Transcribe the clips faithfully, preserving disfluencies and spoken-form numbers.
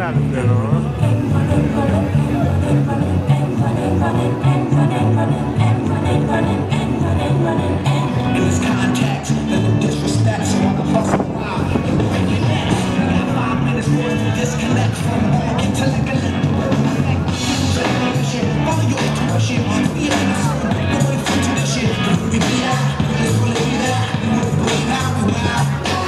elegante, no? In this context, there's no disrespect, so I'm gonna hustle wild. Break your neck. I got five minutes for us to disconnect from all intellect and let the world reflect. Follow your intuition. Be on the circle. Go and free to this shit. Cause we be that. We just wanna be that. We wanna bring out. We wild.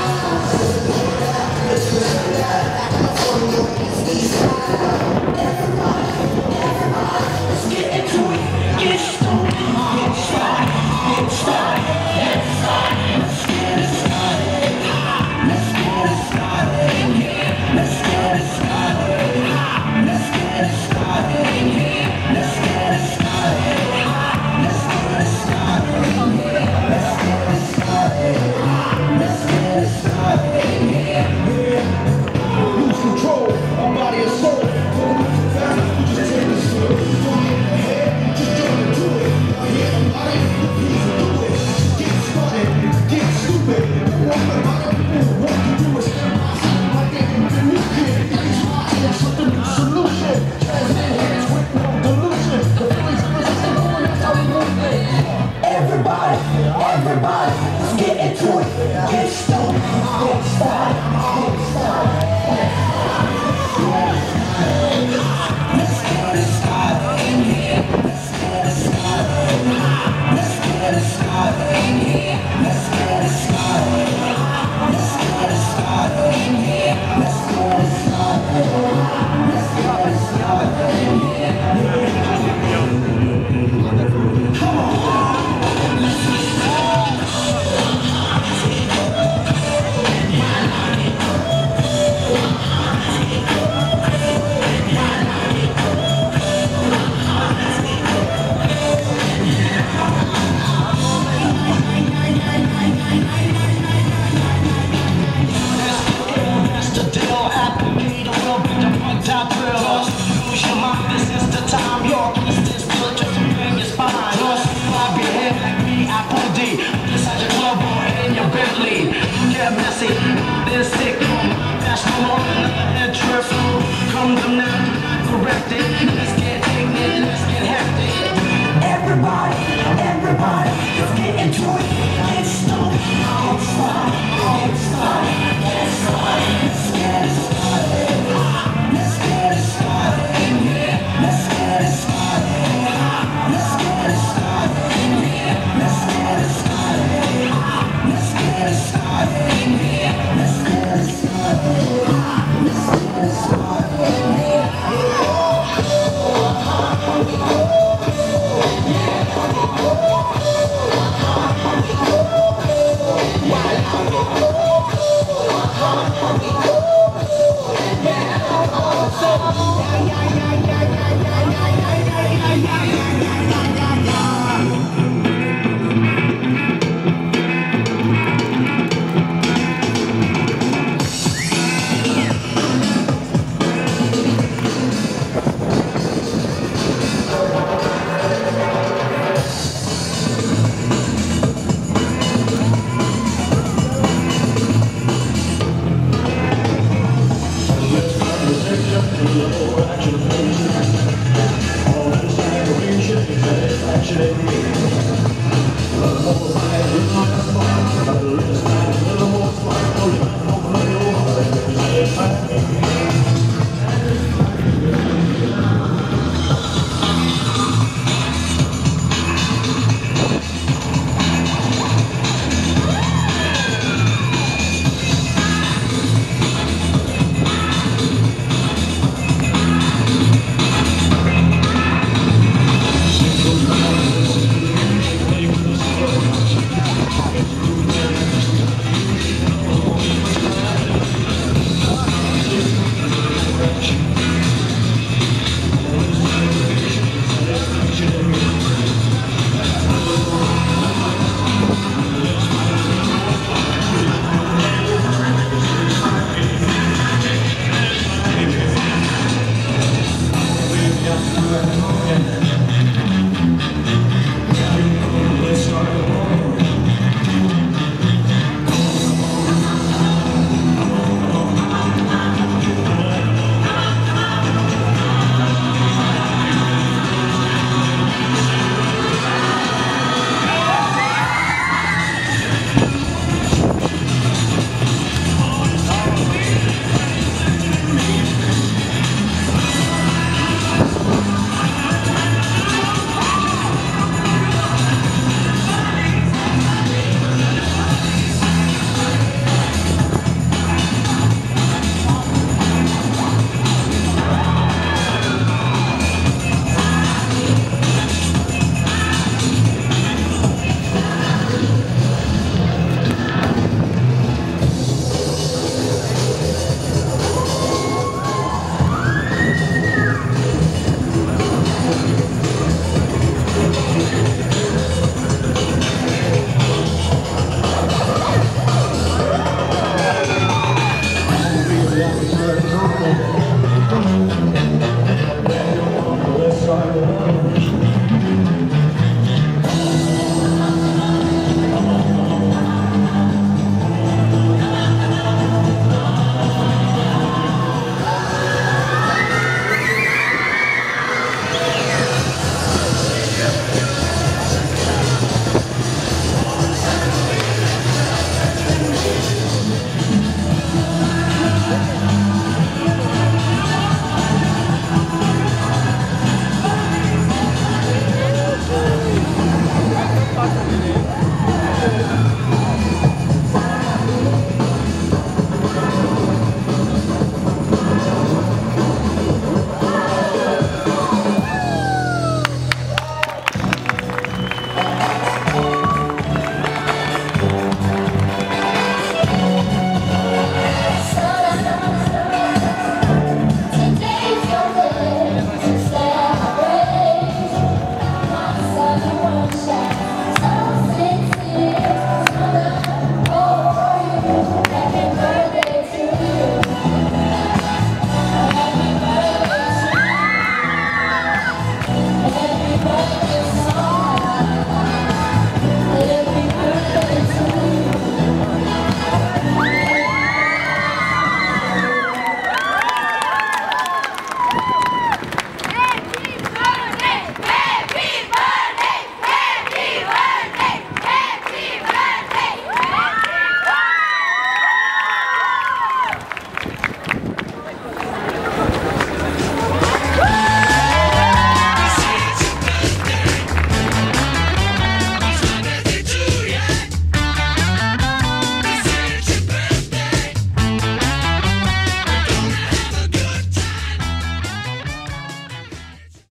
Let's get into it. Get stoned. Get started. Get started. Get started. Let's get it started. Let's get it started in here. Let's get it started. Let's get it started in here. Let's get it started. Let's get it started in here. Let's get it started. Let's get it started in here. Lose control of body and soul. Just take it slow. Don't get ahead. Just jump into it. Yeah, I'm body. Please do it. Get started. Get stupid. Walk the bottom. What you do is step by step. Like it in the new kid. It's hard. That's what the new solution. Transcend hands with no delusion. The place is simple and that's how we move it. Everybody, everybody, let's get into it. Get stoned. Get started. Get started. Let's get it started in here. Let's get it started. Let's get it started in here. Let's get it started. Let's get it started in here. Let's get it started. Let's get it started in here. Come on. Let's get started. This sick, that's no more than a trip. Come to now, correct it. Let's get ignorant, let's get hectic. Everybody, everybody, let's get into it. Get stoned, get started, get started, get started. Let's get it started. Let's get it started in here. Let's get it started. Let's get it started in here. Let's get it started. Let's get it started in here. Let's get it started. Let's get it started in here. Satisfaction in me. Love more by the